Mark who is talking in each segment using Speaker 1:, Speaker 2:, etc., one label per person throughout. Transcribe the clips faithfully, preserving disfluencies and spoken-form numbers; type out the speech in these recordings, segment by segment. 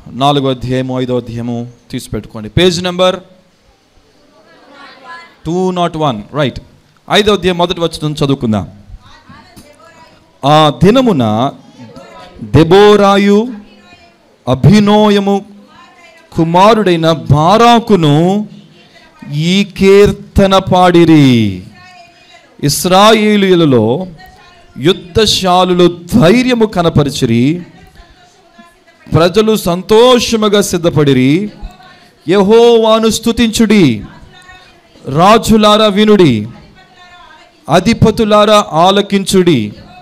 Speaker 1: నాలుగో అధ్యాయము ఐదో అధ్యాయము తీసి పెట్టుకోండి. Page number two not one right. ఐదో అధ్యాయం మొదటి వచనం చదువుకుందాం. ఆ దినమున దెబోరాయు అభినోయము కుమారుడైన బారాకును ఈ కీర్తన పాడిరి. ఇశ్రాయేలీయులలో యుద్ధశాలులు ధైర్యము కనపరిచిరి, ప్రజలు సంతోషముగా సిద్ధపడిరి. యెహోవాను స్తుతించుడి, రాజులారా వినుడి, అధిపతులారా ఆలకించుడి.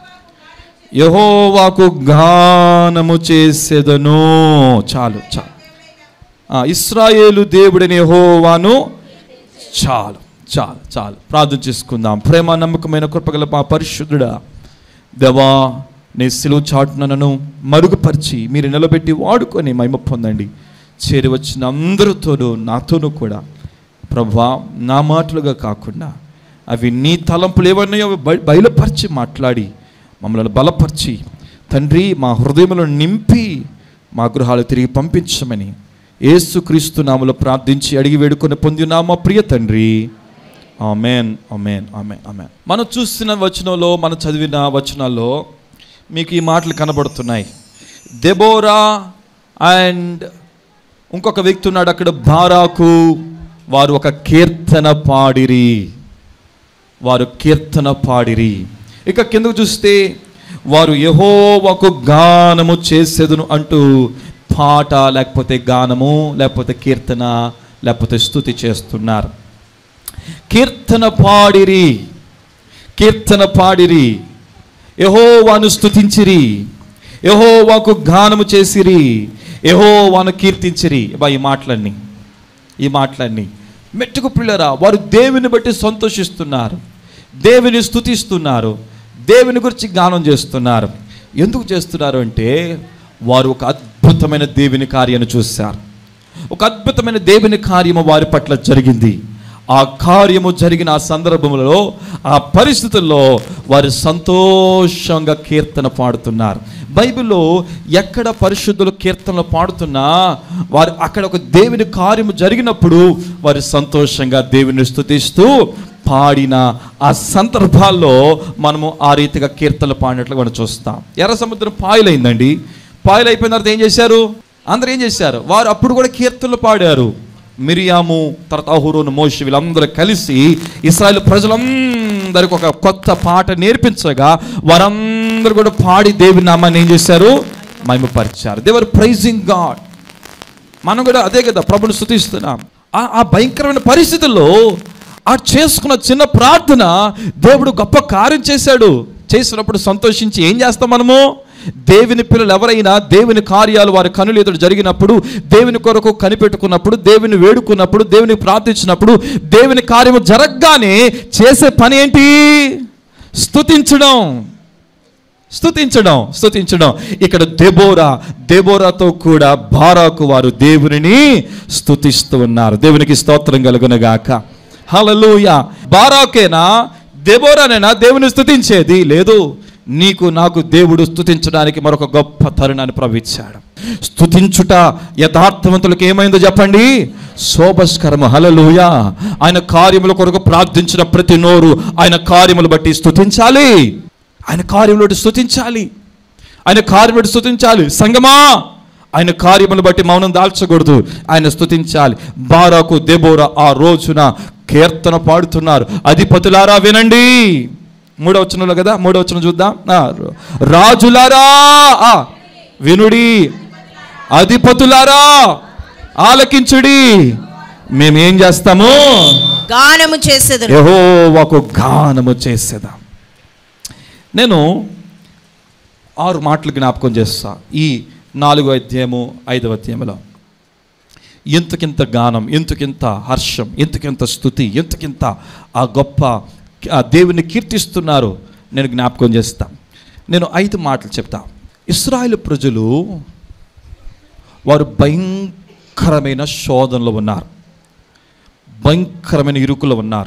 Speaker 1: యెహోవాకు గానము చేసేదను. చాలు చాలు. ఇశ్రాయేలు దేవుడని యెహోవాను. చాలు చాలు చాలు. ప్రార్థన చేసుకుందాం. ప్రేమ నమ్మకమైన కృపగల మా పరిశుద్ధుడా, దేవా, నీ సిలువ చాటున నన్ను మరుగుపరిచి మీరు నిలబెట్టి వాడుకొని మహిమ పొందండి. చేరి వచ్చిన అందరితోనూ నాతోనూ కూడా ప్రభువా, నా మాటలుగా కాకుండా అవి నీ తలంపులు ఏవన్నాయో బయలుపరిచి మాట్లాడి మమ్మల్ని బలపరిచి తండ్రి మా హృదయములను నింపి మా గృహాలు తిరిగి పంపించమని యేసుక్రీస్తు నామములో ప్రార్థించి అడిగి వేడుకొని పొందిన మా ప్రియ తండ్రి. ఆమేన్ ఆమేన్ ఆమేన్ ఆమేన్. మనం చూసిన వచనంలో, మనం చదివిన వచనాల్లో మీకు ఈ మాటలు కనబడుతున్నాయి. దెబోరా అండ్ ఇంకొక వ్యక్తి ఉన్నాడు అక్కడ, బారాకు. వారు ఒక కీర్తన పాడిరి, వారు కీర్తన పాడిరి. ఇక కిందకు చూస్తే వారు యెహోవాకు గానము చేసేదును అంటూ పాట లేకపోతే గానము లేకపోతే కీర్తన లేకపోతే స్తుతి చేస్తున్నారు. కీర్తన పాడిరి, కీర్తన పాడిరి, యెహోవాను స్తుతించిరి, యెహోవాకు గానము చేసిరి, యెహోవాను కీర్తించిరి. బా ఈ మాటలన్నీ ఈ మాటలన్నీ మెట్టుకు పిల్లరా, వారు దేవుని బట్టి సంతోషిస్తున్నారు, దేవుని స్తుతిస్తున్నారు, దేవుని గురించి గానం చేస్తున్నారు. ఎందుకు చేస్తున్నారు అంటే వారు ఒక అద్భుతమైన దేవుని కార్యాన్ని చూశారు. ఒక అద్భుతమైన దేవుని కార్యము వారి పట్ల జరిగింది. ఆ కార్యము జరిగిన ఆ సందర్భంలో, ఆ పరిస్థితుల్లో వారు సంతోషంగా కీర్తన పాడుతున్నారు. బైబిల్లో ఎక్కడ పరిశుద్ధులు కీర్తనలు పాడుతున్నా వారు అక్కడ ఒక దేవుని కార్యము జరిగినప్పుడు వారు సంతోషంగా దేవుని స్తుతిస్తూ పాడిన ఆ సందర్భాల్లో మనము ఆ రీతిగా కీర్తనలు పాడినట్లు మనం చూస్తాం. ఎర్ర సముద్రం పాయలైందండి. పాయలు అయిపోయిన తర్వాత ఏం చేశారు? అందరూ ఏం చేశారు? వారు అప్పుడు కూడా కీర్తనలు పాడారు. మిరియాము, తర్వాత అహరోను, మోషే వీళ్ళందరూ కలిసి ఇశ్రాయేలు ప్రజలందరికీ ఒక కొత్త పాట నేర్పించగా వారందరూ కూడా పాడి దేవుని నామాన్ని ఏం చేశారు? మహిమపరిచారు. They were praising God. మనం కూడా అదే కదా, ప్రభుని స్తుతిస్తున్నాం. ఆ భయంకరమైన పరిస్థితుల్లో ఆ చేసుకున్న చిన్న ప్రార్థన దేవుడు గొప్ప కార్యం చేశాడు. చేసినప్పుడు సంతోషించి ఏం చేస్తాం మనము? దేవుని పిల్లలు ఎవరైనా దేవుని కార్యాలు వారి కనులు ఎదురు జరిగినప్పుడు, దేవుని కొరకు కనిపెట్టుకున్నప్పుడు, దేవుని వేడుకున్నప్పుడు, దేవుని ప్రార్థించినప్పుడు, దేవుని కార్యము జరగగానే చేసే పని ఏంటి? స్తుతించడం, స్తుతించడం స్తుతించడం ఇక్కడ దెబోరా, దెబోరాతో కూడా బారాకు వారు దేవునిని స్తుతిస్తూ ఉన్నారు. దేవునికి స్తోత్రం కలుగునుగాక. హల్లెలూయా. బారాకేనా దెబోరానేనా దేవుని స్తుతించేది? లేదు. నీకు నాకు దేవుడు స్తుతించడానికి మరొక గొప్ప తరుణాన్ని ప్రవేశించాడు. స్తుతించుట యథార్థవంతులకు ఏమైందో చెప్పండి? శోభస్కరము. హల్లెలూయా. ఆయన కార్యముల కొరకు ప్రార్థించిన ప్రతి నోరు ఆయన కార్యములు బట్టి స్తుతించాలి. ఆయన కార్యములు బట్టి స్తుతించాలి. ఆయన కార్యములు బట్టి స్తుతించాలి. సంగమా, ఆయన కార్యములు బట్టి మౌనం దాల్చకూడదు, ఆయన స్తుతించాలి. బారాకు, దెబోరా ఆ రోజున కీర్తన పాడుతున్నారు. అధిపతులారా వినండి. మూడవ వచనంలో కదా, మూడవ వచనం చూద్దాం. రాజులారా వినుడి, అధిపతులారా ఆలకించుడి. మేమేం చేస్తాము?
Speaker 2: గానము చేసేదాం,
Speaker 1: యెహోవాకు గానము చేసేదాం. నేను ఆరు మాటలు జ్ఞాపకం చేస్తా ఈ నాలుగో అధ్యాయము ఐదవ అధ్యాయంలో. ఎంతకింత గానం, ఎంతకింత హర్షం, ఎంతకింత స్తుతి, ఎంతకింత ఆ గొప్ప ఆ దేవుని కీర్తిస్తున్నారు. నేను జ్ఞాపకం చేస్తా. నేను ఐదు మాటలు చెప్తా. ఇశ్రాయేలు ప్రజలు వారు భయంకరమైన శోధనలో ఉన్నారు, భయంకరమైన ఇరుకులో ఉన్నారు,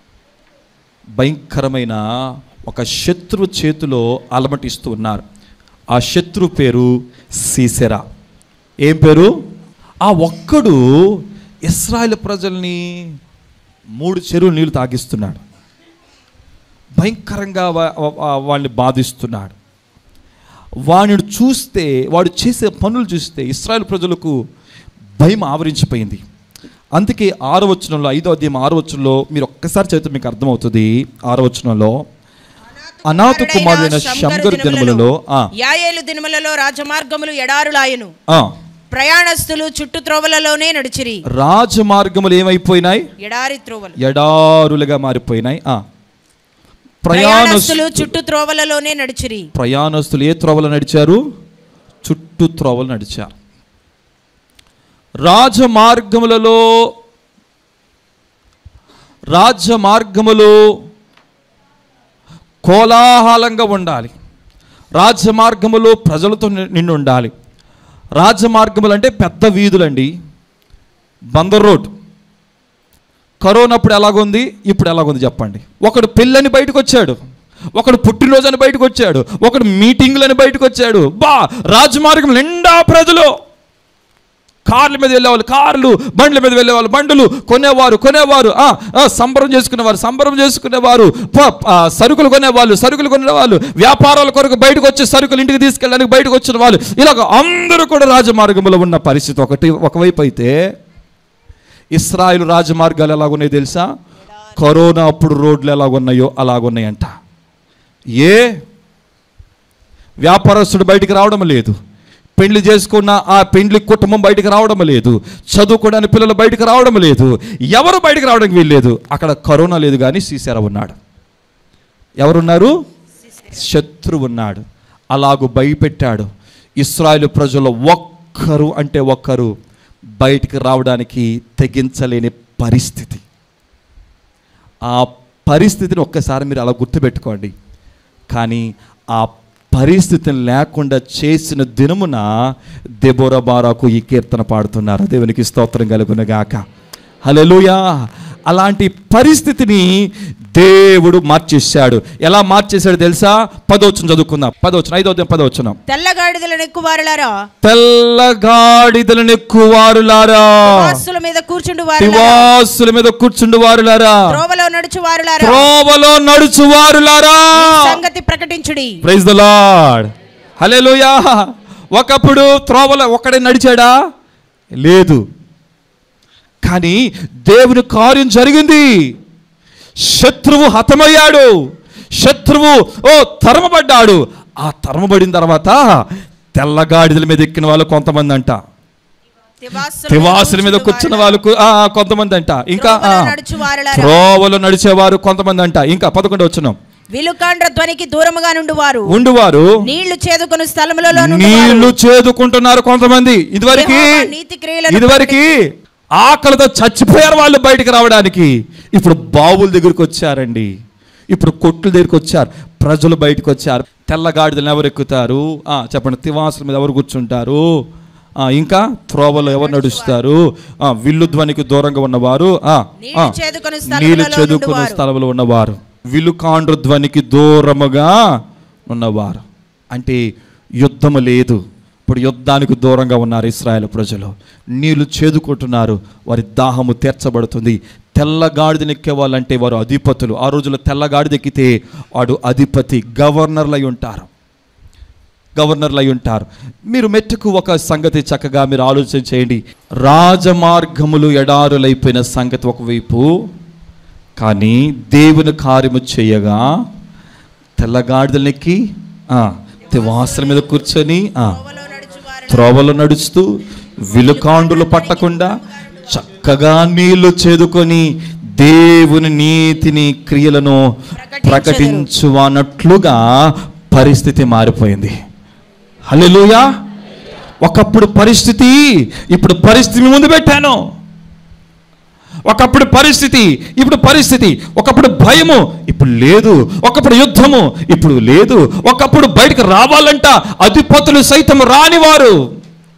Speaker 1: భయంకరమైన ఒక శత్రువు చేతిలో అలమటిస్తూ ఉన్నారు. ఆ శత్రువు పేరు సీసెరా. ఏం పేరు? ఆ ఒక్కడు ఇశ్రాయేలు ప్రజల్ని మూడు చెరువు నీళ్లు తాగిస్తున్నాడు, భయంకరంగా వాళ్ళని బాధిస్తున్నాడు. వాడిని చూస్తే, వాడు చేసే పనులు చూస్తే ఇశ్రాయేలు ప్రజలకు భయం ఆవరించిపోయింది. అందుకే ఆరో వచనంలో, ఐదో అధ్యాయం ఆరో వచనంలో మీరు ఒక్కసారి చదివితే మీకు అర్థమవుతుంది. ఆరో వచనంలో, అనాథ కుమారుడైన షమ్గరు దినములలో
Speaker 2: యాయేలు దినములలో రాజమార్గములు ఎడారులాయను, ప్రయాణస్తులు చుట్టు త్రోవలలోనే నడిచిరి.
Speaker 1: రాజమార్గములు ఏమైపోయినాయి?
Speaker 2: ఎడారి త్రోవలు,
Speaker 1: ఎడారులుగా మారిపోయినాయి. ఆ
Speaker 2: ప్రయాణస్తులు చుట్టు త్రోవలలోనే నడిచిరి.
Speaker 1: ప్రయాణస్తులు ఏ త్రోవలు నడిచారు? చుట్టు త్రోవలు నడిచారు. రాజమార్గములలో రాజమార్గములు కోలాహలంగా ఉండాలి. రాజమార్గములు ప్రజలతో నిండి ఉండాలి. రాజమార్గములు అంటే పెద్ద వీధులండి. బందర్ రోడ్ కరోనా అప్పుడు ఎలాగుంది, ఇప్పుడు ఎలాగుంది చెప్పండి. ఒకడు పెళ్ళని బయటకు వచ్చాడు, ఒకడు పుట్టినరోజు అని బయటకు వచ్చాడు, ఒకడు మీటింగులని బయటకు వచ్చాడు. బా రాజమార్గం నిండా ప్రజలు, కార్ల మీద వెళ్ళేవాళ్ళు కార్లు, బండ్ల మీద వెళ్ళేవాళ్ళు బండ్లు, కొనేవారు కొనేవారు సంబరం చేసుకునేవారు సంబరం చేసుకునేవారు సరుకులు కొనేవాళ్ళు సరుకులు కొనేవాళ్ళు, వ్యాపారాల కొరకు బయటకు వచ్చి సరుకులు ఇంటికి తీసుకెళ్ళడానికి బయటకు వచ్చిన వాళ్ళు, ఇలాగ అందరూ కూడా రాజమార్గంలో ఉన్న పరిస్థితి ఒకటి ఒకవైపు అయితే, ఇశ్రాయేలు రాజమార్గాలు ఎలాగున్నాయో తెలుసా? కరోనా అప్పుడు రోడ్లు ఎలాగున్నాయో అలాగున్నాయంట. ఏ వ్యాపారస్తుడు బయటికి రావడం లేదు, పెళ్లి చేసుకున్న ఆ పెండ్లి కుటుంబం బయటికి రావడం లేదు, చదువుకోవడానికి పిల్లలు బయటికి రావడం లేదు, ఎవరు బయటికి రావడానికి వీల్లేదు. అక్కడ కరోనా లేదు కానీ సీసారా ఉన్నాడు. ఎవరున్నారు? శత్రువు ఉన్నాడు. అలాగూ భయపెట్టాడు. ఇశ్రాయేలు ప్రజలు ఒక్కరు అంటే ఒక్కరు బయటికి రావడానికి తెగించలేని పరిస్థితి. ఆ పరిస్థితిని ఒక్కసారి మీరు అలా గుర్తుపెట్టుకోండి. కానీ ఆ పరిస్థితిని లేకుండా చేసిన దినమున దెబోరా బారాకు ఈ కీర్తన పాడుతున్నారు. దేవునికి స్తోత్రం కలుగునుగాక. హల్లెలూయా. అలాంటి పరిస్థితిని దేవుడు మార్చేశాడు. ఎలా మార్చేశాడు తెలుసా? పదవచనం చదువుకుందాం. పదవచనం ఐదో పదవచనం.
Speaker 2: తెల్లగాడిదలను ఎక్కువారులారా,
Speaker 1: తెల్లగాడిదలను ఎక్కువారులారా,
Speaker 2: తివాసుల మీద కూర్చుండువారులారా,
Speaker 1: తివాసుల మీద కూర్చుండువారులారా,
Speaker 2: త్రోవలో నడుచువారులారా,
Speaker 1: త్రోవలో నడుచువారులారా
Speaker 2: సంగతి ప్రకటించుడి.
Speaker 1: Praise the Lord. హల్లెలూయా. ఒకప్పుడు త్రోవలో ఒక్కడే నడిచాడా? లేదు. కానీ దేవుని కార్యం జరిగింది. శత్రువు హతమయ్యాడు, శత్రువు ఓ తరమబడ్డాడు. ఆ తరమబడిన తర్వాత తెల్లగాడిదల మీద ఎక్కిన వాళ్ళు కొంతమంది అంట, తివాసుల మీద కూర్చున్న వాళ్ళు కొంతమంది అంట, ఇంకా త్రోవలో నడిచేవారు కొంతమంది అంట. ఇంకా పదకొండు వచనం.
Speaker 2: విలుకాండ్ర ధ్వనికి దూరముగా నుండువారు
Speaker 1: ఉండువారు
Speaker 2: నీళ్లు చేదుకుని స్థలములలో
Speaker 1: నీళ్లు చేదుకుంటున్నారు కొంతమంది. ఇదివరకు ఇదివరకు ఆకలితో చచ్చిపోయారు వాళ్ళు బయటికి రావడానికి. ఇప్పుడు బావుల దగ్గరికి వచ్చారండి, ఇప్పుడు కొట్ల దగ్గరికి వచ్చారు, ప్రజలు బయటకు వచ్చారు. తెల్లగాడిదలను ఎవరు ఎక్కుతారు చెప్పండి? తివాసుల మీద ఎవరు కూర్చుంటారు? ఇంకా త్రోవలో ఎవరు నడుస్తారు? విల్లు ధ్వనికి దూరంగా ఉన్నవారు, నీళ్లు చేదుకున్న స్థలంలో ఉన్నవారు, విలుకాండ్ర ధ్వనికి దూరముగా ఉన్నవారు. అంటే యుద్ధము లేదు. ఇప్పుడు యుద్ధానికి దూరంగా ఉన్నారు ఇశ్రాయేలు ప్రజలు. నీళ్లు చేదుకుంటున్నారు, వారి దాహము తీర్చబడుతుంది. తెల్లగాడిదని ఎక్కేవాళ్ళంటే వారు అధిపతులు. ఆ రోజుల్లో తెల్లగాడిద ఎక్కితే వాడు అధిపతి, గవర్నర్లు అయి ఉంటారు, గవర్నర్లు అయి ఉంటారు. మీరు మెట్టుకు ఒక సంగతి చక్కగా మీరు ఆలోచన చేయండి. రాజమార్గములు ఎడారులైపోయిన సంగతి ఒకవైపు, కానీ దేవుని కార్యము చేయగా తెల్లగాడిదలెక్కి తివాసుల మీద కూర్చొని త్రోవలో నడుస్తూ విలుకాండులు పట్టకుండా చక్కగా నీళ్లు చేదుకొని దేవుని నీతిని క్రియలను ప్రకటించువనట్లుగా పరిస్థితి మారిపోయింది. హల్లెలూయా. ఒకప్పుడు పరిస్థితి, ఇప్పుడు పరిస్థితి ముందు పెట్టాను. ఒకప్పుడు పరిస్థితి, ఇప్పుడు పరిస్థితి. ఒకప్పుడు భయము, ఇప్పుడు లేదు. ఒకప్పుడు యుద్ధము, ఇప్పుడు లేదు. ఒకప్పుడు బయటకు రావాలంట అధిపతులు సైతం రానివారు,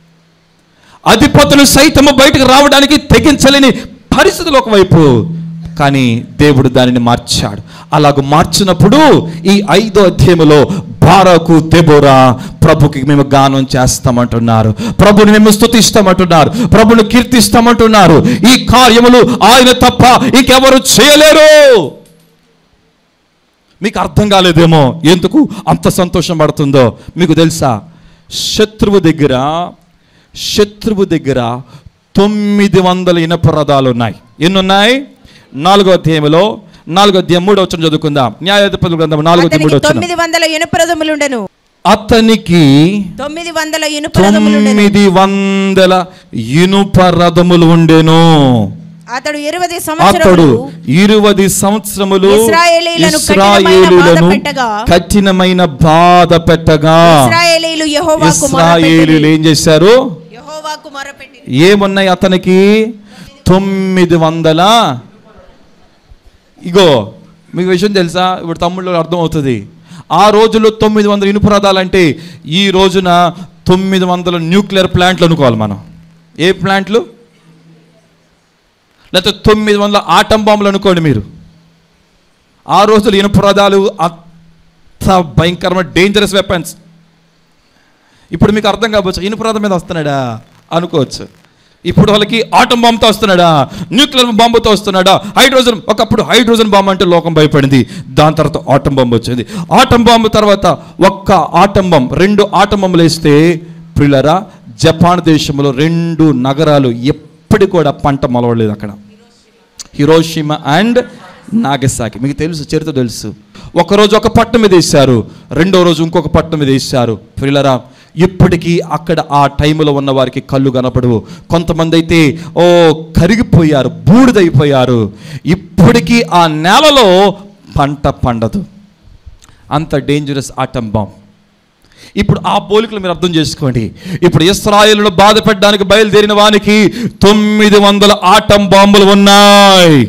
Speaker 1: అధిపతులు సైతము బయటకు రావడానికి తెగించలేని పరిస్థితులు ఒకవైపు. కానీ దేవుడు దానిని మార్చాడు. అలాగ మార్చినప్పుడు ఈ ఐదో అధ్యాయములో బారాకు దెబోరా ప్రభుకి మేము గానం చేస్తామంటున్నారు, ప్రభుని మేము స్తుతిస్తామంటున్నారు, ప్రభుని కీర్తిస్తామంటున్నారు. ఈ కార్యములు ఆయన తప్ప ఇంకెవరు చేయలేరు. మీకు అర్థం కాలేదేమో ఎందుకు అంత సంతోషం పడుతుందో. మీకు తెలుసా, శత్రువు దగ్గర శత్రువు దగ్గర తొమ్మిది వందల ఇనప రథాలు ఉన్నాయి. ఎన్ని ఉన్నాయి? నాలుగో అధ్యాయంలో నాలుగో అధ్యాయం మూడో వచనం చదువుకుందాం. న్యాయాధిపతుల గ్రంథం నాలుగో అధ్యాయం మూడో వచనం.
Speaker 2: తొమ్మిది వందల ఇనుప రథములుండెను.
Speaker 1: అతనికి
Speaker 2: తొమ్మిది వందల ఇనుప రథములుండెను.
Speaker 1: తొమ్మిది వందల ఇనుప రథములు ఉండెను.
Speaker 2: అతడు ఇరవై
Speaker 1: అతడు
Speaker 2: సంవత్సరములు
Speaker 1: ఇరువది సంవత్సరములు
Speaker 2: ఇశ్రాయేలీయులను
Speaker 1: ఇశ్రాయేలీయులను కఠినమైన బాధ పెట్టగా
Speaker 2: ఇశ్రాయేలీయులు యెహోవాకు
Speaker 1: ఇశ్రాయేలీయులు ఏం చేశారు?
Speaker 2: యెహోవాకు మొరపెట్టిరి.
Speaker 1: ఏమున్నాయి అతనికి? తొమ్మిది వందల ఇగో మీకు విషయం తెలుసా? ఇప్పుడు తమ్ముళ్ళు అర్థం అవుతుంది. ఆ రోజుల్లో తొమ్మిది వందల ఇనుప రథాలంటే ఈ రోజున తొమ్మిది వందల న్యూక్లియర్ ప్లాంట్లు అనుకోవాలి మనం. ఏ ప్లాంట్లు? లేకపోతే తొమ్మిది వందల ఆటం బాంబులు అనుకోండి మీరు. ఆ రోజులు ఇనుప రథాలు అంత భయంకరమైన డేంజరస్ వెపన్స్. ఇప్పుడు మీకు అర్థం కావచ్చు, ఇనుప రథం మీద వస్తున్నాడా అనుకోవచ్చు. ఇప్పుడు వాళ్ళకి ఆటం బాంబుతో వస్తున్నాడా, న్యూక్లియర్ బాంబుతో వస్తున్నాడా, హైడ్రోజన్. ఒకప్పుడు హైడ్రోజన్ బాంబు అంటే లోకం భయపడింది. దాని తర్వాత ఆటం బాంబు వచ్చింది. ఆటం బాంబు తర్వాత ఒక్క ఆటం బాంబు, రెండు ఆటం బాంబులు వేస్తే ప్రియులారా జపాన్ దేశంలో రెండు నగరాలు ఎప్పటి కూడా పంట మొలవలేదు అక్కడ. Hiroshima and Nagasaki. మీకు తెలుసు, చరిత్ర తెలుసు. ఒకరోజు ఒక పట్టణం మీద వేశారు, రెండో రోజు ఇంకొక పట్టణం మీద వేశారు. ప్రియులారా ఇప్పటికీ అక్కడ ఆ టైంలో ఉన్న వారికి కళ్ళు కనపడవు. కొంతమంది అయితే ఓ కరిగిపోయారు, బూడిదైపోయారు. ఇప్పటికీ ఆ నేలలో పంట పండదు. అంత డేంజరస్ ఆటం బాంబ్. ఇప్పుడు ఆ పోలికలు మీరు అర్థం చేసుకోండి. ఇప్పుడు ఇశ్రాయేలును బాధ పెట్టడానికి బయలుదేరిన వానికి తొమ్మిది వందల ఆటం బాంబులు ఉన్నాయి.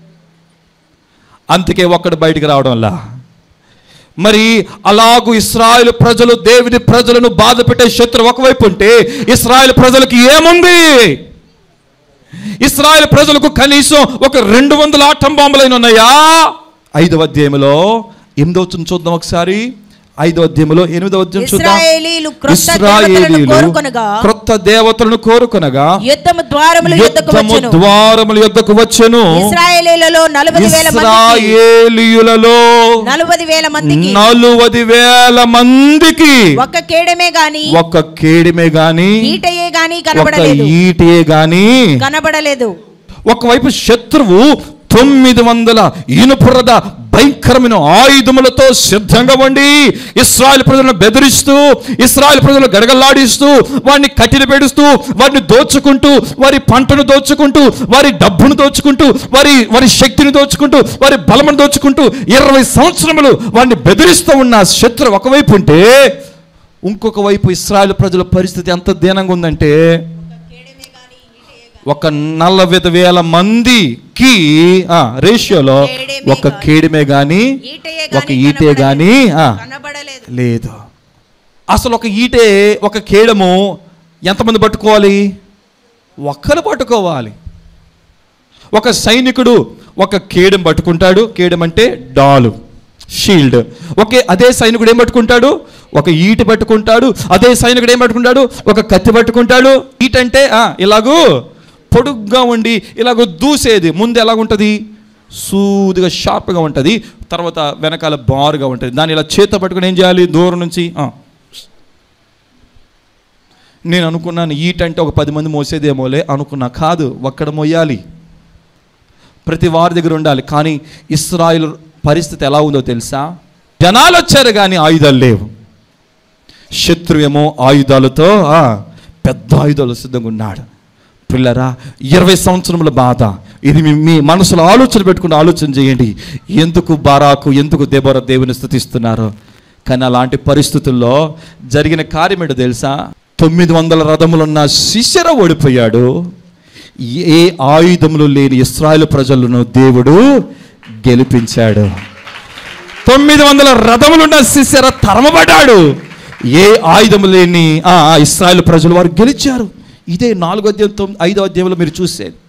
Speaker 1: అందుకే ఒక్కడు బయటికి రావడంలా. మరి అలాగూ ఇశ్రాయేలు ప్రజలు దేవుని ప్రజలను బాధ పెట్టే శత్రువు ఒకవైపు ఉంటే ఇశ్రాయేలు ప్రజలకు ఏముంది? ఇశ్రాయేలు ప్రజలకు కనీసం ఒక రెండు వందల ఆటం బాంబులైన ఉన్నాయా? ఐదవ అధ్యాయంలో ఎనిమిదవ వచనం చూద్దాం ఒకసారి. ఐదో అధ్యాయంలో ఎనిమిదవ అధ్యాయం చూద్దాం.
Speaker 2: ఇశ్రాయేలీయులు క్రొత్త దేవతలను కోరుకొనగా
Speaker 1: క్రొత్త దేవతలను కోరుకొనగా
Speaker 2: యుద్ధము ద్వారముల యొద్దకు వచ్చెను.
Speaker 1: ద్వారముల యొద్దకు వచ్చెను.
Speaker 2: ఇశ్రాయేలీయులలో నలభై వేల మందికి
Speaker 1: ఇశ్రాయేలీయులలో
Speaker 2: నలభై వేల మందికి
Speaker 1: నలభై వేల మందికి
Speaker 2: ఒక్క కేడమే గాని
Speaker 1: ఒక్క కేడమే గాని
Speaker 2: ఈటయే గాని కనబడలేదు.
Speaker 1: ఈటయే గాని
Speaker 2: కనబడలేదు.
Speaker 1: ఒకవైపు శత్రువు తొమ్మిది వందల ఇనుపరద భయంకరమైన ఆయుధములతో సిద్ధంగా ఉండి ఇశ్రాయేలు ప్రజలను బెదిరిస్తూ, ఇశ్రాయేలు ప్రజలను గడగల్లాడిస్తూ, వారిని కట్టిన పెడుస్తూ, వారిని దోచుకుంటూ, వారి పంటను దోచుకుంటూ, వారి డబ్బును దోచుకుంటూ, వారి వారి శక్తిని దోచుకుంటూ, వారి బలమును దోచుకుంటూ ఇరవై సంవత్సరములు వారిని బెదిరిస్తూ ఉన్న శత్రువు ఒకవైపు ఉంటే, ఇంకొక వైపు ఇశ్రాయేలు ప్రజల పరిస్థితి ఎంత దీనంగా ఉందంటే ఒక నలభై వేల మందికి రేషియోలో ఒక కేడిమే గాని ఒక ఈటే గాని లేదు. అసలు ఒక ఈటే ఒక కేడము ఎంతమంది పట్టుకోవాలి? ఒక్కరు పట్టుకోవాలి. ఒక సైనికుడు ఒక కేడం పట్టుకుంటాడు. కేడం అంటే డాలు, షీల్డ్. ఓకే, అదే సైనికుడు ఏం పట్టుకుంటాడు? ఒక ఈట పట్టుకుంటాడు. అదే సైనికుడు ఏం పట్టుకుంటాడు? ఒక కత్తి పట్టుకుంటాడు. ఈట అంటే ఇలాగూ పొడుగ్గా ఉండి ఇలాగ దూసేది. ముందు ఎలాగుంటుంది? సూదిగా షార్ప్గా ఉంటుంది. తర్వాత వెనకాల బారుగా ఉంటుంది. దాన్ని ఇలా చేత పట్టుకుని ఏం చేయాలి? దూరం నుంచి. నేను అనుకున్నాను ఈట అంటే ఒక పది మంది మోసేదేమోలే అనుకున్నా. కాదు, ఒక్కడ మోయాలి, ప్రతి వారి దగ్గర ఉండాలి. కానీ ఇశ్రాయేలు పరిస్థితి ఎలా ఉందో తెలుసా? జనాలు వచ్చారు కానీ ఆయుధాలు లేవు. శత్రువేమో ఆయుధాలతో పెద్ద ఆయుధాలు సిద్ధంగా ఉన్నాడు. పిల్లరా, ఇరవై సంవత్సరముల బాధ ఇది. మీ మనసులో ఆలోచన పెట్టుకుని ఆలోచన చేయండి. ఎందుకు బారాకు, ఎందుకు దెబోరా దేవుని స్తుతిస్తున్నారు? కానీ అలాంటి పరిస్థితుల్లో జరిగిన కార్యం ఏంటో తెలుసా? తొమ్మిది వందల రథములున్న సిసెరా ఓడిపోయాడు. ఏ ఆయుధములు లేని ఇశ్రాయేలు ప్రజలను దేవుడు గెలిపించాడు. తొమ్మిది వందల రథములున్న సిసెరా తరమబడ్డాడు. ఏ ఆయుధము లేని ఆ ఇశ్రాయేలు ప్రజలు వారు గెలిచారు. ఇదే నాలుగో అధ్యాయం ఐదో అధ్యాయంలో మీరు చూసేది.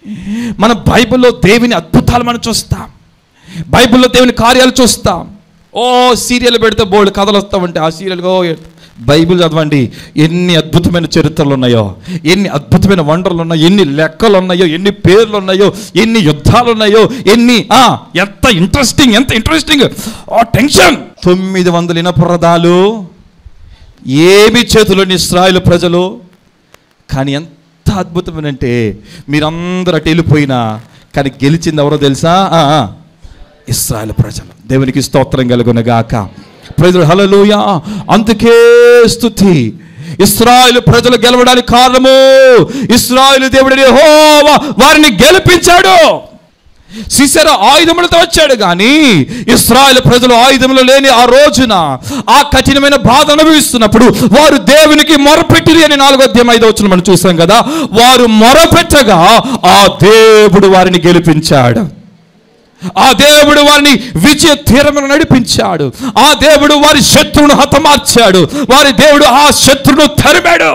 Speaker 1: మన బైబిల్లో దేవుని అద్భుతాలు మనం చూస్తాం, బైబిల్లో దేవుని కార్యాలు చూస్తాం. ఓ సీరియల్ పెడితే బోల్డ్ కథలు వస్తామంటే ఆ సీరియల్గా బైబిల్ చదవండి, ఎన్ని అద్భుతమైన చరిత్రలు ఉన్నాయో, ఎన్ని అద్భుతమైన వండర్లు ఉన్నాయో, ఎన్ని లెక్కలు ఉన్నాయో, ఎన్ని పేర్లు ఉన్నాయో, ఎన్ని యుద్ధాలు ఉన్నాయో, ఎన్ని ఎంత ఇంట్రెస్టింగ్ ఎంత ఇంట్రెస్టింగ్ ఆ టెన్షన్. తొమ్మిది వందల ఇనపరదాలు ఏమి చేతులోని ఇశ్రాయేలు ప్రజలు, కానీ ఎంత అద్భుతమేనంటే మీరందరూ అటు వెళ్ళిపోయినా కానీ గెలిచింది ఎవరో తెలుసా? ఇశ్రాయేలు ప్రజలు. దేవునికి స్తోత్రం కలుగునగాక. ప్రైజ్ హల్లెలూయా. అందుకే స్తుతి. ఇశ్రాయేలు ప్రజలు గెలవడానికి కారణము ఇశ్రాయేలు దేవుడు యెహోవా వారిని గెలిపించాడు. సీసెరా ఆయుధములతో వచ్చాడు, కానీ ఇశ్రాయేలు ప్రజలు ఆయుధములు లేని ఆ రోజున ఆ కఠినమైన బాధ అనుభవిస్తున్నప్పుడు వారు దేవునికి మొరపెట్టిరి అని నాలుగో అధ్యాయం ఐదో వచనం మనం చూసాం కదా. వారు మొరపెట్టగా ఆ దేవుడు వారిని గెలిపించాడు. ఆ దేవుడు వారిని విజయ తీరమును నడిపించాడు. ఆ దేవుడు వారి శత్రువును హతమార్చాడు. వారి దేవుడు ఆ శత్రువును తరిమాడు.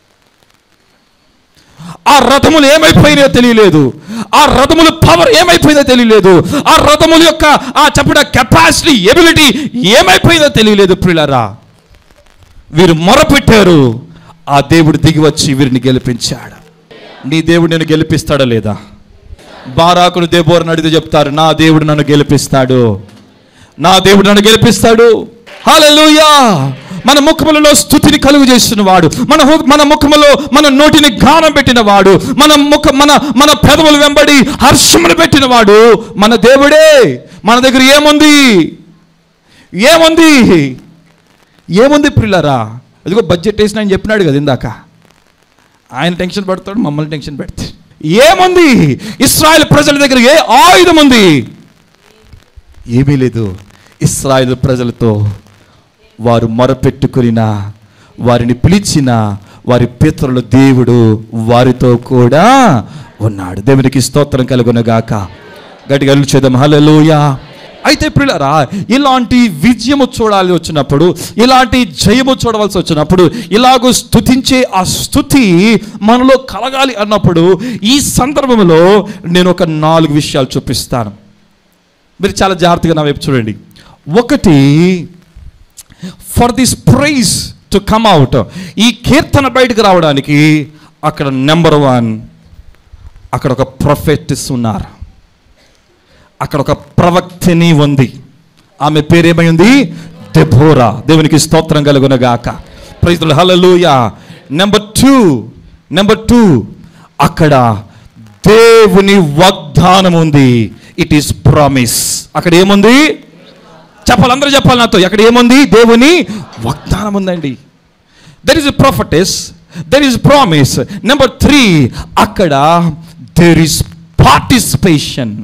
Speaker 1: ఆ రథములు ఏమైపోయినాయో తెలియలేదు, ఆ రథముల పవర్ ఏమైపోయిందో తెలియలేదు, ఆ రథముల యొక్క ఆ చెప్పడ కెపాసిటీ ఎబిలిటీ ఏమైపోయిందో తెలియలేదు. ప్రియులారా, వీరు మొరపెట్టారు, ఆ దేవుడు దిగి వచ్చి వీరిని గెలిపించాడు. నీ దేవుడు నేను గెలిపిస్తాడా లేదా? బారాకును దెబోరాను అడిగితే చెప్తారు, నా దేవుడు నన్ను గెలిపిస్తాడు, నా దేవుడు నన్ను గెలిపిస్తాడు. హల్లెలూయా. మన ముఖములలో స్తుతిని కలుగు చేసిన వాడు, మన మన ముఖములో మన నోటిని గానం పెట్టిన వాడు, మన ముఖ మన మన పెదవులు వెంబడి హర్షములు పెట్టిన వాడు మన దేవుడే. మన దగ్గర ఏముంది ఏముంది ఏముంది ప్రియులారా? అదిగో బడ్జెట్ వేసిన ఆయన చెప్పినాడు కదా ఇందాక, ఆయన టెన్షన్ పడతాడు, మమ్మల్ని టెన్షన్ పెడతాడు. ఏముంది? ఇశ్రాయేలు ప్రజల దగ్గర ఏ ఆయుధం ఉంది? ఏమీ లేదు. ఇశ్రాయేలు ప్రజలతో వారు మొరపెట్టుకున్న, వారిని పిలిచిన వారి పితరుల దేవుడు వారితో కూడా ఉన్నాడు. దేవునికి స్తోత్రం కలుగునగాక. గట్టిగా చేద్దాం హల్లెలూయా. అయితే ప్రియులారా, ఇలాంటి విజయము చూడాలి వచ్చినప్పుడు, ఇలాంటి జయము చూడవలసి వచ్చినప్పుడు, ఇలాగూ స్తుతించే ఆ స్తుతి మనలో కలగాలి అన్నప్పుడు ఈ సందర్భంలో నేను ఒక నాలుగు విషయాలు చూపిస్తాను. మీరు చాలా జాగ్రత్తగా నా వైపు చూడండి. ఒకటి, for this praise to come out, ఈ కీర్తన బయటకు రావడానికి అక్కడ నెంబర్ వన్, అక్కడ ఒక ప్రొఫెట్స్ ఉన్నారు, అక్కడ ఒక ప్రవక్తని ఉంది. ఆమె పేరేమై ఉంది? దెబోరా. దేవునికి స్తోత్రం కలుగునగాక. Praise the Lord. హల్లెలూయా. నెంబర్ టూ నెంబర్ టూ అక్కడ దేవుని వాగ్దానం ఉంది. It is promise. అక్కడ ఏముంది చెప్పాలి, అందరూ చెప్పాలి నాతో. అక్కడ ఏముంది? దేవుని వాగ్దానం ఉందండి. There is a prophetess, there is promise. Number three, అక్కడ దెర్ ఇస్ పార్టిసిపేషన్.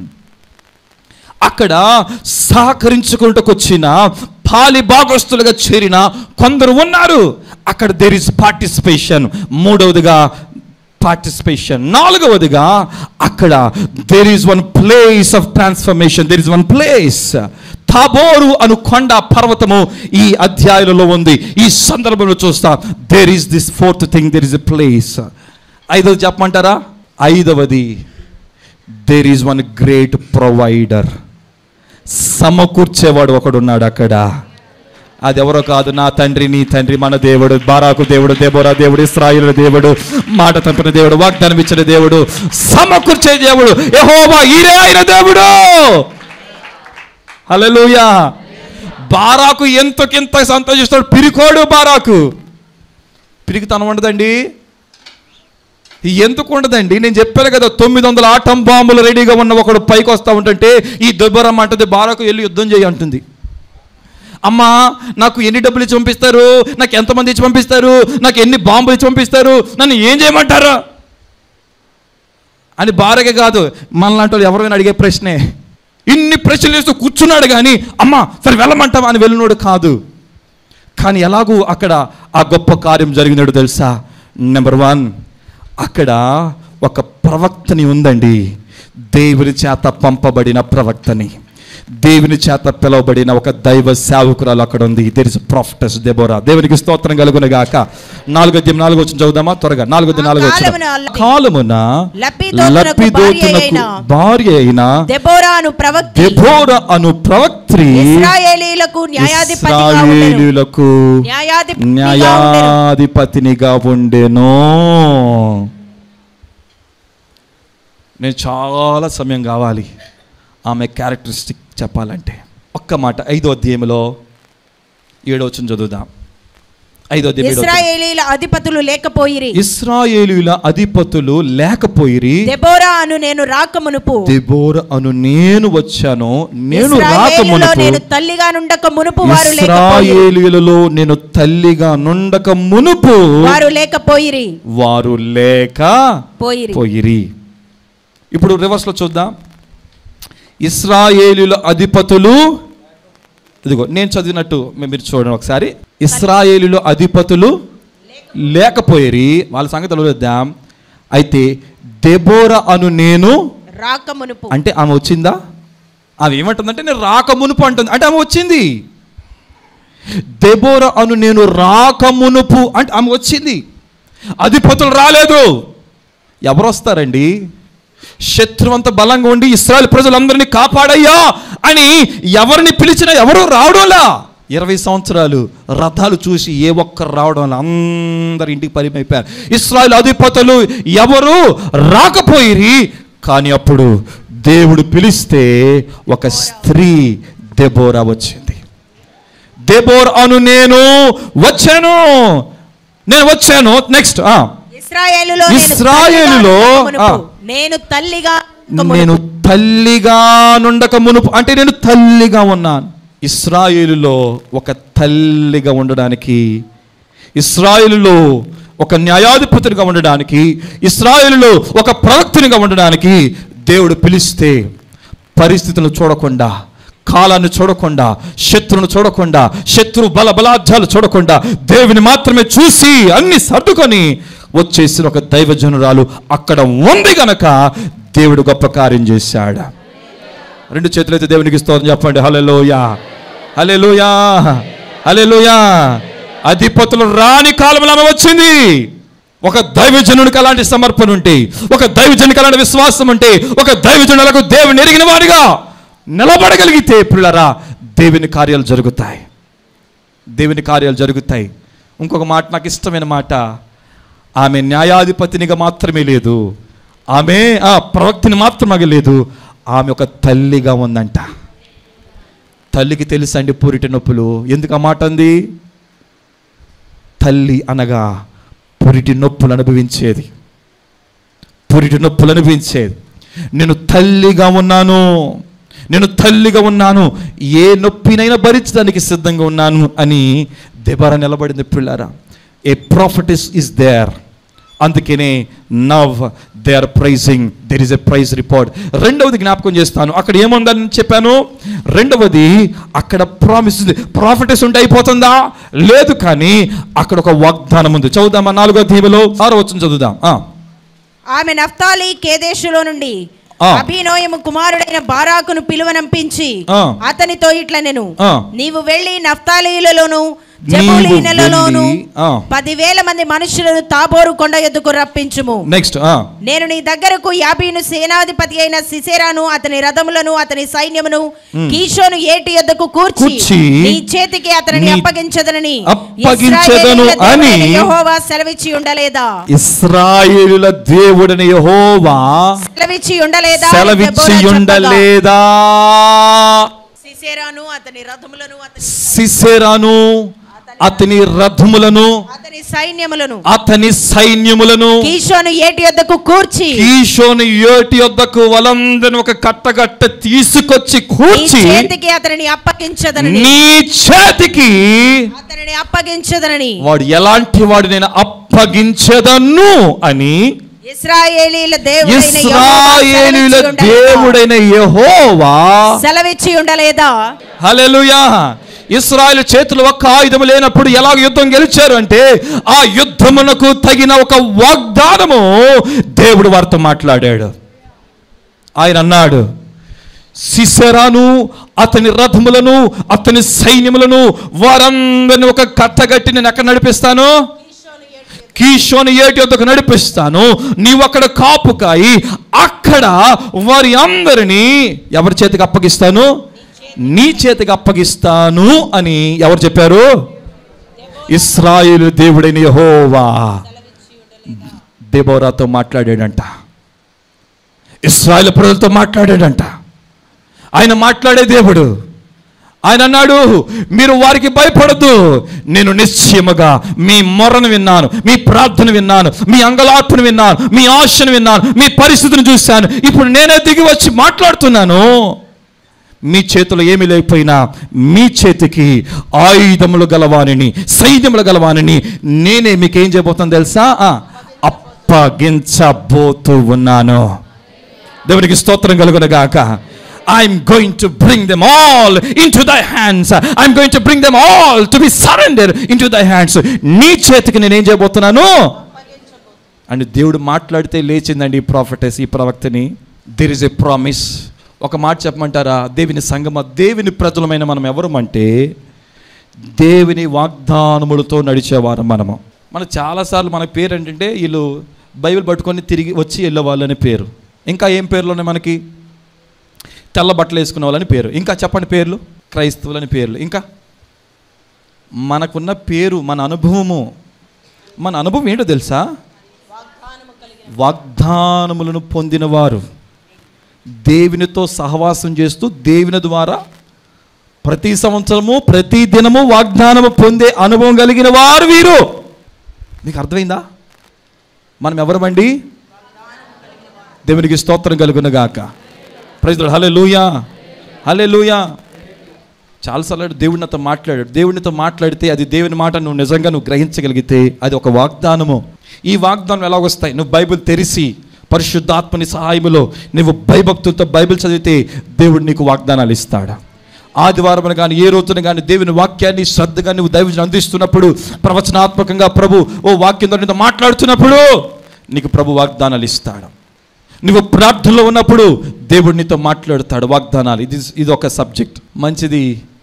Speaker 1: అక్కడ సహకరించుకుంటూ వచ్చిన పాలి భాగస్తులుగా చేరిన కొందరు ఉన్నారు. అక్కడ దెర్ ఇస్ పార్టిసిపేషన్. మూడవదిగా పార్టిసిపేషన్. నాలుగవదిగా అక్కడ there is one place of transformation. There is one place. తాబోరు అను కొండ పర్వతము ఈ అధ్యాయంలో ఉంది. ఈ సందర్భంలో చూస్తా there is this fourth thing, there is a place. ఐదవది చెప్పమంటారా? ఐదవది, there is one great provider. సమకూర్చేవాడు ఒకడున్నాడు అక్కడ. అది ఎవరో కాదు, నా తండ్రి, నీ తండ్రి, మన దేవుడు, బారాకు దేవుడు, దెబోరా దేవుడు, ఇశ్రాయేలు దేవుడు, మాట తప్పిన దేవుడు, వాగ్దానం ఇచ్చిన దేవుడు, సమకూర్చే దేవుడు యెహోవా. ఈరే ఆయన దేవుడు. హల్లెలూయా. బారాకు ఎంతకింత సంతోషిస్తాడు. పిరికోడు బారాకు. పిరికితనం ఉండదండి. ఎందుకు ఉండదండి? నేను చెప్పాను కదా, తొమ్మిది వందల ఆటం బాంబులు రెడీగా ఉన్న ఒకడు పైకి వస్తూ ఉంటుంటే ఈ దెబోరా అంటుంది, బారాకు వెళ్ళి యుద్ధం చేయి అంటుంది. అమ్మా, నాకు ఎన్ని డబ్బులు ఇచ్చి పంపిస్తారు, నాకు ఎంతమంది ఇచ్చి పంపిస్తారు, నాకు ఎన్ని బాంబులు ఇచ్చి పంపిస్తారు, నన్ను ఏం చేయమంటారు అని బారకే కాదు, మనలాంటి వాళ్ళు ఎవరైనా అడిగే ప్రశ్నే. ఇన్ని ప్రశ్నలు వేస్తూ కూర్చున్నాడు కానీ అమ్మా సరే వెళ్ళమంటావా అని వెళ్ళినోడు కాదు. కానీ ఎలాగూ అక్కడ ఆ గొప్ప కార్యం జరిగినాడు తెలుసా? నెంబర్ వన్, అక్కడ ఒక ప్రవక్తని ఉందండి. దేవుని చేత పంపబడిన ప్రవక్తని, దేవుని చేత పిలువబడిన ఒక దైవ సేవకురాలు అక్కడ ఉంది. There is prophetess Deborah. దేవునికి స్తోత్రం కలుగును గాక. నాలుగో అధ్యాయం నాలుగో వచనం చదువుదామా త్వరగా. నాలుగో అధ్యాయం నాలుగో వచనం. కాలమున లప్పిదోతునకు భార్య అయిన
Speaker 2: దెబోరా అను ప్రవక్త్రి
Speaker 1: దెబోరా అను ప్రవక్త్రి
Speaker 2: ఇశ్రాయేలీయులకు
Speaker 1: ఇశ్రాయేలీయులకు న్యాయాధిపతినిగా ఉండెను. నేను చాలా సమయం కావాలి ఆమె క్యారెక్టరిస్టిక్ చెప్పాలంటే. ఒక్క మాట ఐదో అధ్యాయంలో ఏడో వచనం చదువుదాం. ఐదో అధ్యాయం
Speaker 2: ఇశ్రాయేలీయుల అధిపతులు లేకపోయిరి
Speaker 1: ఇశ్రాయేలీయుల అధిపతులు లేకపోయిరి
Speaker 2: దెబోరా అను నేను రాకమునుపు
Speaker 1: దెబోరా అను నేను వచ్చాను నేను రాకమునుపు
Speaker 2: నేను తల్లిగా నుండక మునుపు వారు
Speaker 1: ఇశ్రాయేలీయులలో నేను తల్లిగా నుండక మునుపు
Speaker 2: వారు లేకపోయిరి
Speaker 1: వారు లేక
Speaker 2: పోయిరి
Speaker 1: పోయిరి. ఇప్పుడు రివర్స్ లో చూద్దాం. ఇశ్రాయేలీయుల అధిపతులు, ఇదిగో నేను చదివినట్టు మీరు చూడండి ఒకసారి. ఇశ్రాయేలీయుల అధిపతులు లేకపోయిరి, వాళ్ళ సంగతి వదిలేద్దాం. అయితే దెబోరా అను నేను
Speaker 2: రాకమునుపు
Speaker 1: అంటే ఆమె వచ్చిందా? ఆమె ఏమంటుందంటే నేను రాకమునుపు అంటుంది. అంటే ఆమె వచ్చింది. దెబోరా అను నేను రాకమునుపు అంటే ఆమె వచ్చింది. అధిపతులు రాలేదు. ఎవరు వస్తారండి? శత్రువంత బలంగా ఉండి ఇశ్రాయేలు ప్రజలందరినీ కాపాడయ్యా అని ఎవరిని పిలిచినా ఎవరు రావడంలా. ఇరవై సంవత్సరాలు రథాలు చూసి ఏ ఒక్కరు రావడం, అందరు ఇంటికి పరిమైపోయారు. ఇశ్రాయేలు అధిపతులు ఎవరు రాకపోయిరి. కానీ అప్పుడు దేవుడు పిలిస్తే ఒక స్త్రీ దెబోరా వచ్చింది. దెబోరా అను నేను వచ్చాను నేను వచ్చాను నెక్స్ట్
Speaker 2: ఇశ్రాయేలులో
Speaker 1: ఇశ్రాయేలులో
Speaker 2: నేను తల్లిగా
Speaker 1: నేను తల్లిగా నుండక మునుపు అంటే నేను తల్లిగా ఉన్నాను. ఇశ్రాయేలులో ఒక తల్లిగా ఉండడానికి, ఇశ్రాయేలులో ఒక న్యాయాధిపతిగా ఉండడానికి, ఇశ్రాయేలులో ఒక ప్రవక్తనిగా ఉండడానికి దేవుడు పిలిస్తే పరిస్థితులను చూడకుండా, కాలాన్ని చూడకుండా, శత్రువును చూడకుండా, శత్రు బల బలాధ్యాలు చూడకుండా దేవుని మాత్రమే చూసి అన్ని సర్దుకొని వచ్చేసిన ఒక దైవజనురాలు అక్కడ ఉంది గనక దేవుడు గొప్ప కార్యం చేశాడు. రెండు చేతులైతే దేవునికి స్తోత్రం చెప్పండి. హల్లెలూయా హల్లెలూయా హల్లెలూయా. అధిపతులు రాని కాలంలో ఆమె వచ్చింది. ఒక దైవజనుడికి అలాంటి సమర్పణ ఉంటే, ఒక దైవజనుడికి అలాంటి విశ్వాసం ఉంటే, ఒక దైవజనులకు దేవుని ఎరిగిన వాడిగా నిలబడగలిగితే పిల్లరా దేవుని కార్యాలు జరుగుతాయి. దేవుని కార్యాలు జరుగుతాయి. ఇంకొక మాట నాకు ఇష్టమైన మాట, ఆమె న్యాయాధిపతినిగా మాత్రమే లేదు, ఆమె ఆ ప్రవక్తిని మాత్రమే లేదు, ఆమె ఒక తల్లిగా ఉందంట. తల్లికి తెలుసండి పురిటి నొప్పులు. ఎందుకు ఆ మాట అంది? తల్లి అనగా పురిటి నొప్పులు అనుభవించేది, పురిటి నొప్పులు అనుభవించేది. నేను తల్లిగా ఉన్నాను, నేను తల్లిగా ఉన్నాను, ఏ నొప్పినైనా భరించడానికి సిద్ధంగా ఉన్నాను అని దెబోరా నిలబడింది. పిల్లారా, ఏ ప్రాఫెటెస్ ఇస్ దేర్. అందుకనే now they are praising, there is a praise report. రెండవది జ్ఞాపకం చేస్తాను, అక్కడ ఏముందని చెప్పాను. రెండవది అక్కడ ప్రామిస్ ఉంది. ప్రాఫెటెస్ ఉంటే అయిపోతుందా? లేదు, కానీ అక్కడ ఒక వాగ్దానం ఉంది. చదువుదామా నాలుగో అధ్యాయంలో ఆరో వచనం చదువుదాం.
Speaker 2: ఆమె నఫ్తాలి కేదేశులో నుండి అభినోయము కుమారుడైన బారాకును పిలువనంపించి అతనితో ఇట్లా నేను నీవు వెళ్ళి నఫ్తాలీలలోను జబూలీయులలోను పదివేల మంది మనుషులను తాబోరు కొండ ఎద్దుకు రప్పించుము.
Speaker 1: నెక్స్ట్
Speaker 2: నేను నీ దగ్గరకు యాబీను సేనాధిపతి అయిన సిసెరాను అతని రథములను అతని సైన్యమును కీషోను ఏటి ఎద్దుకు కూర్చి నీ చేతికి అతనిని అప్పగించదనని
Speaker 1: అప్పగించదను అని
Speaker 2: యెహోవా సెలవిచ్చి ఉండలేదా?
Speaker 1: ఇశ్రాయేలుల దేవుడైన యెహోవా
Speaker 2: సెలవిచ్చి ఉండలేదా?
Speaker 1: సెలవిచ్చి ఉండలేదా?
Speaker 2: సిసెరాను అతని రథములను
Speaker 1: సిసెరాను అతని రథములను
Speaker 2: అతని సైన్యములను
Speaker 1: అతని సైన్యములను
Speaker 2: కీషోను ఏటి యొద్దకు కూర్చి
Speaker 1: కీషోను ఏటి యొద్దకు వాళ్ళందరిని ఒక కట్టగట్ట తీసుకొచ్చి కూర్చి
Speaker 2: నీ చేతికి అతనిని అప్పగించదనని
Speaker 1: నీ చేతికి
Speaker 2: అతనిని అప్పగించదనని
Speaker 1: వాడు ఎలాంటి వాడు నేను అప్పగించదను అని
Speaker 2: ఇశ్రాయేలీయుల
Speaker 1: ఇశ్రాయేలీయుల దేవుడైన యెహోవా
Speaker 2: సెలవిచ్చి ఉండలేదా?
Speaker 1: హల్లెలూయా. ఇశ్రాయేలు చేతులు ఒక్క ఆయుధం లేనప్పుడు ఎలాగ యుద్ధం గెలిచారు అంటే ఆ యుద్ధమునకు తగిన ఒక వాగ్దానము దేవుడు వారితో మాట్లాడాడు. ఆయన అన్నాడు, సిసెరాను అతని రథములను అతని సైన్యములను వారందరిని ఒక కట్టగట్టి నేను ఎక్కడ నడిపిస్తాను? కీషోను ఏటి వద్దకు నడిపిస్తాను. నీవు అక్కడ కాపు కాయి, అక్కడ వారి అందరినీ ఎవరి చేతికి అప్పగిస్తాను? నీ చేతికి అప్పగిస్తాను అని ఎవరు చెప్పారు? ఇశ్రాయేలు దేవుడైన యెహోవా దెబోరాతో మాట్లాడాడంట. ఇశ్రాయేలు ప్రజలతో మాట్లాడాడంట. ఆయన మాట్లాడే దేవుడు. ఆయన అన్నాడు, మీరు వారికి భయపడద్దు, నేను నిశ్చయముగా మీ మొరను విన్నాను, మీ ప్రార్థన విన్నాను, మీ అంగలార్పును విన్నాను, మీ ఆశను విన్నాను, మీ పరిస్థితిని చూశాను. ఇప్పుడు నేనే దిగి వచ్చి మాట్లాడుతున్నాను. మీ చేతిలో ఏమీ లేకపోయినా మీ చేతికి ఆయుధములు గలవానిని, సైన్యములు గలవానిని నేనే మీకేం చేయబోతాను తెలుసా? అప్పగించబోతూ ఉన్నాను. దేవునికి స్తోత్రం కలుగునుగాక. I'm going to bring them all into thy hands. I'm going to bring them all to be surrendered into thy hands. నీ చేతికి నేను ఏం చేయబోతున్నాను అని దేవుడు మాట్లాడితే లేచిందండి ఈ ప్రాఫెటెస్, ఈ ప్రవక్తని. There is a promise. ఒక మాట చెప్పమంటారా? దేవుని సంగమ, దేవుని ప్రజలమైన మనం ఎవరమంటే దేవుని వాగ్దానములతో నడిచేవారు మనము. మన చాలాసార్లు మన పేరు ఏంటంటే వీళ్ళు బైబిల్ పట్టుకొని తిరిగి వచ్చి వెళ్ళేవాళ్ళని పేరు. ఇంకా ఏం పేర్లు ఉన్నాయి మనకి? తెల్ల బట్టలు వేసుకునే వాళ్ళని పేరు. ఇంకా చెప్పండి పేర్లు. క్రైస్తవులని పేర్లు. ఇంకా మనకున్న పేరు, మన అనుభవము. మన అనుభవం ఏంటో తెలుసా? వాగ్దానములను పొందినవారు, దేవునితో సహవాసం చేస్తూ దేవుని ద్వారా ప్రతి సంవత్సరము ప్రతి దినము వాగ్దానము పొందే అనుభవం కలిగిన వారు వీరు. మీకు అర్థమైందా? మనం ఎవరమండి? దేవునికి స్తోత్రం కలుగునుగాక. Praise the Lord. హల్లెలూయా, హల్లెలూయా. చాలాసార్లు దేవుడు నాతో మాట్లాడాడు. దేవుడితో మాట్లాడితే అది దేవుని మాట నువ్వు నిజంగా నువ్వు గ్రహించగలిగితే అది ఒక వాగ్దానము. ఈ వాగ్దానం ఎలా వస్తాయి? నువ్వు బైబిల్ తెరిచి పరిశుద్ధాత్మని సహాయములో నువ్వు భయభక్తులతో బైబిల్ చదివితే దేవుడు నీకు వాగ్దానాలు ఇస్తాడు. ఆదివారం కానీ ఏ రోజున కానీ దేవుని వాక్యాన్ని శ్రద్ధగా నువ్వు దైవజనం అందిస్తున్నప్పుడు, ప్రవచనాత్మకంగా ప్రభు ఓ వాక్యంతో నీతో మాట్లాడుతున్నప్పుడు నీకు ప్రభు వాగ్దానాలు ఇస్తాడు. నువ్వు ప్రార్థనలో ఉన్నప్పుడు దేవుడు నీతో మాట్లాడుతాడు వాగ్దానాలు. ఇది ఇది ఒక సబ్జెక్ట్. మంచిది.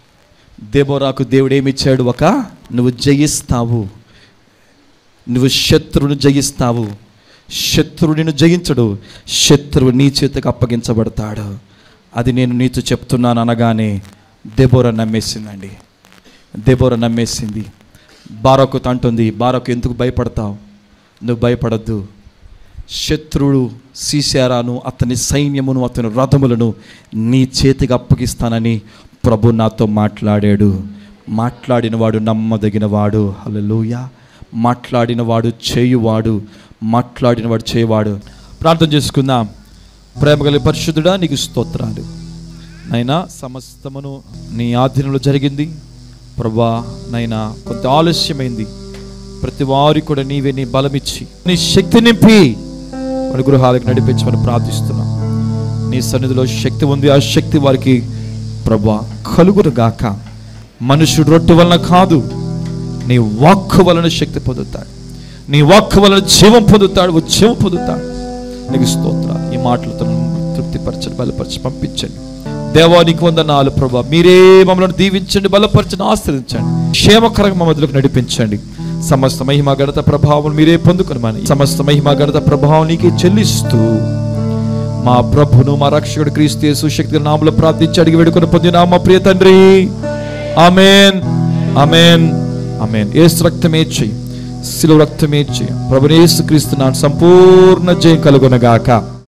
Speaker 1: దెబోరాకు దేవుడు ఏమిచ్చాడు? ఒక నువ్వు జయిస్తావు, నువ్వు శత్రువుని జయిస్తావు. శత్రువుని జయించడు, శత్రువు నీ చేతికి అప్పగించబడతాడు. అది నేను నీతో చెప్తున్నాను అనగానే దెబోరా నమ్మేసిందండి. దెబోరా నమ్మేసింది. బారాకుతో అంటుంది, బారాకు ఎందుకు భయపడతావు? నువ్వు భయపడద్దు. శత్రువుడు సీసెరాను అతని సైన్యమును అతని రథములను నీ చేతికి అప్పగిస్తానని ప్రభు నాతో మాట్లాడాడు. మాట్లాడినవాడు నమ్మదగినవాడు. హల్లెలూయా. మాట్లాడినవాడు చేయువాడు, మాట్లాడినవాడు చేయవాడు. ప్రార్థన చేసుకుందాం. ప్రేమ కలిగిన పరిశుద్ధుడా, నీకు స్తోత్రాలు. నైనా సమస్తమును నీ ఆధీనంలో జరిగింది ప్రభా. నైనా కొంత ఆలస్యమైంది. ప్రతి వారికి కూడా నీవే నీ బలమిచ్చి నీ శక్తి నింపి వారి గృహాలకు నడిపించమని ప్రార్థిస్తున్నాం. నీ సన్నిధిలో శక్తి ఉంది. ఆ శక్తి వారికి ప్రభా కలుగునుగాక. మనుషుడు రొట్టె వలన కాదు, నీ వాక్కు వలన శక్తి పొందుతాడు. నీ వాక్కు వలన జీవం పొందుతాడు, ఉద్యమం పొందుతాడు. నీకు స్తోత్రాలు. ఈ మాటలతో తృప్తిపరచండి, బలపరచి పంపించండి. దేవానికి వందనాలు ప్రభా. మీరే మమ్మల్ని దీవించండి, బలపరచండి, ఆశ్రయించండి, క్షేమకరంగా మా మధ్యలోకి నడిపించండి. సమస్త మహిమ ఘనత ప్రభావం మీరే పొందుకునమని, సమస్త మహిమ ఘనత ప్రభావం నీకే చెల్లిస్తూ మా ప్రభును మా రక్షకుడు క్రీస్తు యేసు శక్తి నామములో ప్రార్థించి అడిగి వేడుకొని పొందిన మా ప్రియ తండ్రి. ఆమేన్, ఆమేన్, ఆమేన్. యేసు రక్తమే చేయి, శిలువ రక్తమే చేయి. ప్రభువు యేసు క్రీస్తు నామమున సంపూర్ణ జయం కలుగునగాక.